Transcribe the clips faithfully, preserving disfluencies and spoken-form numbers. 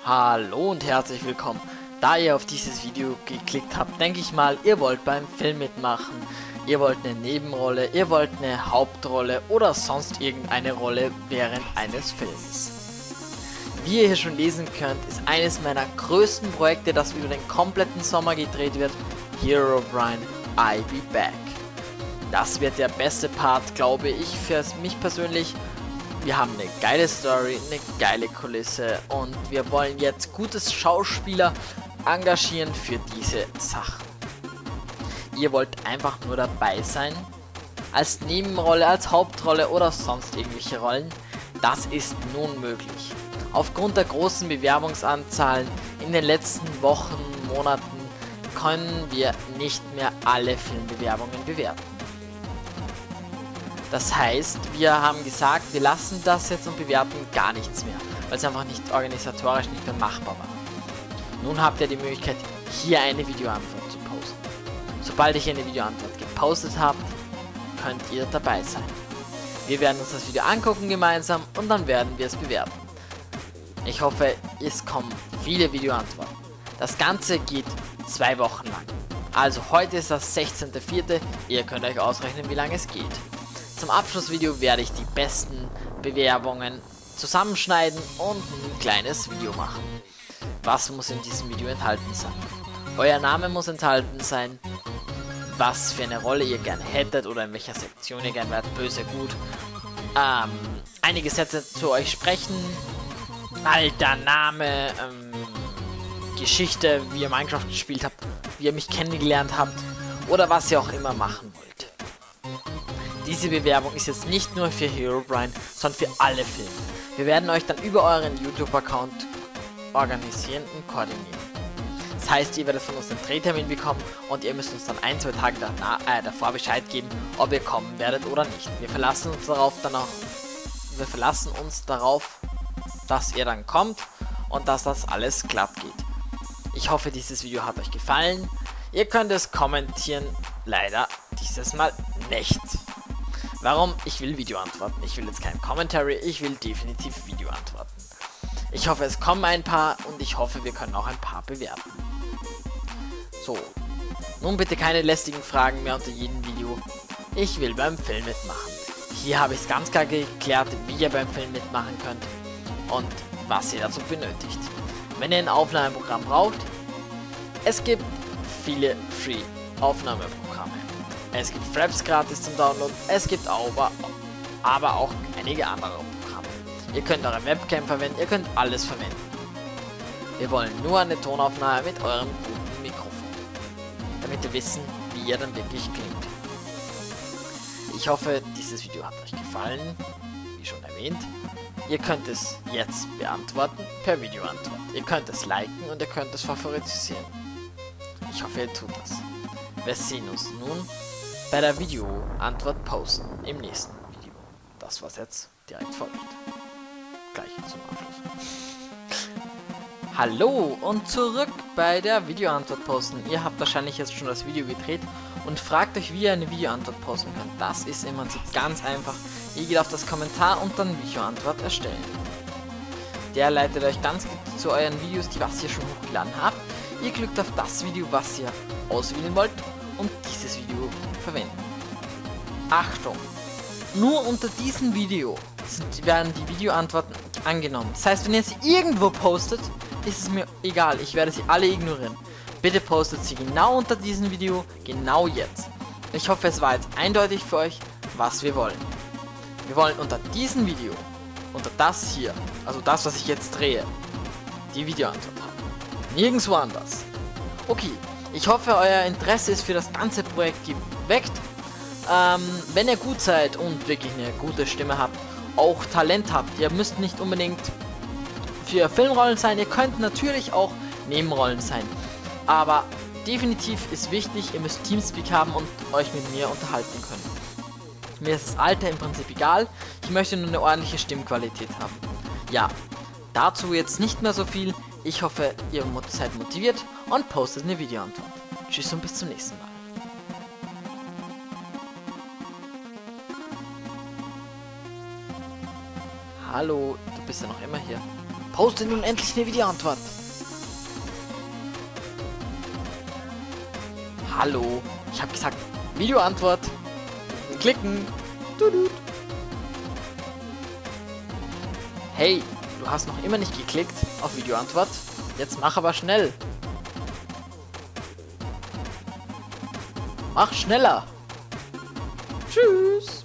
Hallo und herzlich willkommen. Da ihr auf dieses Video geklickt habt, denke ich mal, ihr wollt beim Film mitmachen. Ihr wollt eine Nebenrolle, ihr wollt eine Hauptrolle oder sonst irgendeine Rolle während eines Films. Wie ihr hier schon lesen könnt, ist eines meiner größten Projekte, das über den kompletten Sommer gedreht wird, Herobrine, I'll Be Back. Das wird der beste Part, glaube ich, für mich persönlich. Wir haben eine geile Story, eine geile Kulisse und wir wollen jetzt gutes Schauspieler engagieren für diese Sachen. Ihr wollt einfach nur dabei sein, als Nebenrolle, als Hauptrolle oder sonst irgendwelche Rollen. Das ist nun möglich. Aufgrund der großen Bewerbungsanzahlen in den letzten Wochen, Monaten können wir nicht mehr alle Filmbewerbungen bewerten. Das heißt, wir haben gesagt, wir lassen das jetzt und bewerten gar nichts mehr, weil es einfach nicht organisatorisch nicht mehr machbar war. Nun habt ihr die Möglichkeit, hier eine Videoantwort zu posten. Sobald ich eine Videoantwort gepostet habt, könnt ihr dabei sein. Wir werden uns das Video angucken gemeinsam und dann werden wir es bewerten. Ich hoffe, es kommen viele Videoantworten. Das Ganze geht zwei Wochen lang. Also heute ist das sechzehnter vierte Ihr könnt euch ausrechnen, wie lange es geht. Zum Abschlussvideo werde ich die besten Bewerbungen zusammenschneiden und ein kleines Video machen. Was muss in diesem Video enthalten sein? Euer Name muss enthalten sein, was für eine Rolle ihr gerne hättet oder in welcher Sektion ihr gerne wärt, böse, gut. Ähm, einige Sätze zu euch sprechen, Alter, Name, ähm, Geschichte, wie ihr Minecraft gespielt habt, wie ihr mich kennengelernt habt oder was ihr auch immer machen wollt. Diese Bewerbung ist jetzt nicht nur für Herobrine, sondern für alle Filme. Wir werden euch dann über euren YouTube-Account organisieren und koordinieren. Das heißt, ihr werdet von uns einen Drehtermin bekommen und ihr müsst uns dann ein, zwei Tage danach, äh, davor Bescheid geben, ob ihr kommen werdet oder nicht. Wir verlassen uns darauf dann auch, wir verlassen uns darauf, dass ihr dann kommt und dass das alles glatt geht. Ich hoffe, dieses Video hat euch gefallen. Ihr könnt es kommentieren, leider dieses Mal nicht. Warum? Ich will Videoantworten. Ich will jetzt kein Commentary, ich will definitiv Videoantworten. Ich hoffe, es kommen ein paar und ich hoffe, wir können auch ein paar bewerten. So, nun bitte keine lästigen Fragen mehr unter jedem Video. Ich will beim Film mitmachen. Hier habe ich es ganz klar geklärt, wie ihr beim Film mitmachen könnt und was ihr dazu benötigt. Wenn ihr ein Aufnahmeprogramm braucht, es gibt viele Free-Aufnahmeprogramme. Es gibt Fraps gratis zum Download, es gibt aber, aber auch einige andere Programme. Ihr könnt eure Webcam verwenden, ihr könnt alles verwenden. Wir wollen nur eine Tonaufnahme mit eurem guten Mikrofon, damit wir wissen, wie ihr dann wirklich klingt. Ich hoffe, dieses Video hat euch gefallen, wie schon erwähnt. Ihr könnt es jetzt beantworten per Videoantwort. Ihr könnt es liken und ihr könnt es favorisieren. Ich hoffe, ihr tut das. Wir sehen uns nun bei der Videoantwort posten im nächsten Video. Das, was jetzt direkt folgt. Gleich zum Abschluss. Hallo und zurück bei der Videoantwort posten. Ihr habt wahrscheinlich jetzt schon das Video gedreht und fragt euch, wie ihr eine Videoantwort posten könnt. Das ist im Prinzip ganz einfach. Ihr geht auf das Kommentar und dann Videoantwort erstellen. Der leitet euch ganz zu euren Videos, die was ihr schon hochgeladen habt. Ihr klickt auf das Video, was ihr auswählen wollt und dieses Video verwenden. Achtung! Nur unter diesem Video sind, werden die Videoantworten angenommen. Das heißt, wenn ihr sie irgendwo postet, ist es mir egal. Ich werde sie alle ignorieren. Bitte postet sie genau unter diesem Video, genau jetzt. Ich hoffe, es war jetzt eindeutig für euch, was wir wollen. Wir wollen unter diesem Video, unter das hier, also das, was ich jetzt drehe, die Videoantwort haben. Nirgendwo anders. Okay. Ich hoffe, euer Interesse ist für das ganze Projekt geweckt. Ähm, wenn ihr gut seid und wirklich eine gute Stimme habt, auch Talent habt, ihr müsst nicht unbedingt für Filmrollen sein, ihr könnt natürlich auch Nebenrollen sein. Aber definitiv ist wichtig, ihr müsst Teamspeak haben und euch mit mir unterhalten können. Mir ist das Alter im Prinzip egal, ich möchte nur eine ordentliche Stimmqualität haben. Ja, dazu jetzt nicht mehr so viel. Ich hoffe, ihr seid motiviert und postet eine Videoantwort. Tschüss und bis zum nächsten Mal. Hallo, du bist ja noch immer hier. Poste nun endlich eine Videoantwort. Hallo, ich habe gesagt, Videoantwort. Klicken. Tudut. Hey, du hast noch immer nicht geklickt auf Videoantwort. Jetzt mach aber schnell. Mach schneller. Tschüss.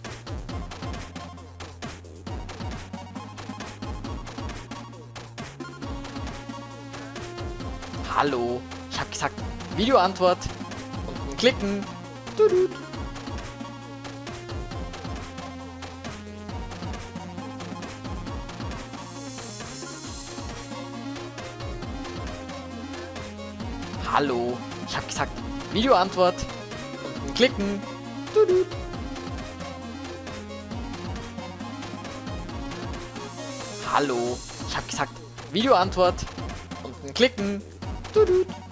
Hallo, ich habe gesagt, Videoantwort. Unten klicken. Tudut. Hallo, ich habe gesagt, Videoantwort. Unten klicken. Tudut. Hallo, ich habe gesagt, Videoantwort. Unten klicken. Tudut.